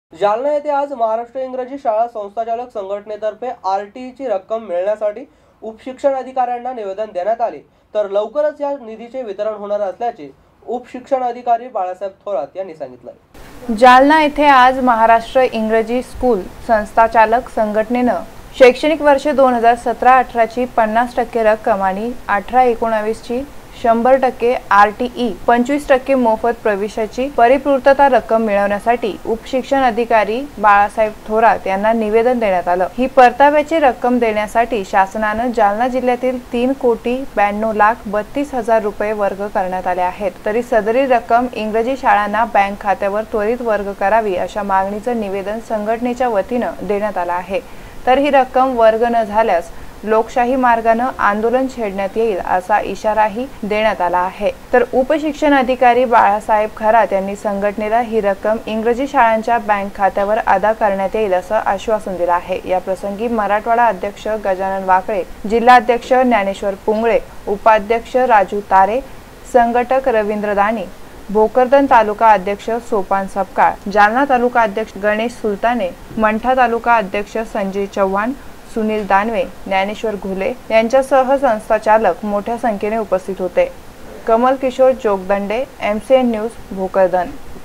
जालना येथे आज महाराष्ट्र इंग्रजी शाळा संस्थाचालक संघटनेतर्फे आरटीईची रक्कम मिळण्यासाठी उपशिक्षण अधिकाऱ्यांना निवेदन देण्यात आले, तर लवकरच या निधीचे वितरण होणार असल्याचे उपशिक्षण अधिकारी बाळासाहेब थोरात यांनी सांगितले। जालना येथे आज महाराष्ट्र इंग्रजी स्कूल संस्थाचालक संघटनेनं शैक्षणिक वर्ष 2017-18 ची 50% रक्कम आणि 18-19 ची 100% आरटीई 25% मोफत प्रवेशाची परिपूर्तता रक्कम मिळवण्यासाठी उपशिक्षण अधिकारी बाळासाहेब थोरात यांना निवेदन देण्यात आलं। ही परताव्याची रक्कम देण्यासाठी शासनाने जालना जिल्ह्यातील 3,92,32,000 रुपये वर्ग करण्यात आले आहेत, तरी सदरी रक्कम इंग्रजी शाळांना बँक खात्यावर त्वरित वर्ग करावी अशा मागणीचे निवेदन संघटनेच्या वतीने देण्यात आले आहे। तर ही रक्कम वर्ग न झाल्यास लोकशाही मार्गाने आंदोलन छेडण्यात येईल असा इशाराही देण्यात आला आहे। तर उपशिक्षण अधिकारी बाळासाहेब थोरात यांनी संघटनेला ही रक्कम इंग्रजी शाळांच्या बँक खात्यावर अदा करण्यात येईल असं आश्वासन दिलं आहे। या प्रसंगी मराठवाडा अध्यक्ष गजानन वाकळे, जिल्हा अध्यक्ष ज्ञानेश्वर पुंगळे, उपाध्यक्ष राजू तारे, संघटक रवींद्र दाणी, भोकरदन तालुका अध्यक्ष सोपान सपकाळ, जालना तालुका अध्यक्ष गणेश सुलताने, मंठा तालुका अध्यक्ष संजय चव्हाण, सुनील दानवे, ज्ञानेश्वर घुले यांच्यासह संस्थाचालक मोठ्या संख्येने उपस्थित होते। Kamal Kishore Jogdande, MCN news, Bhokardan.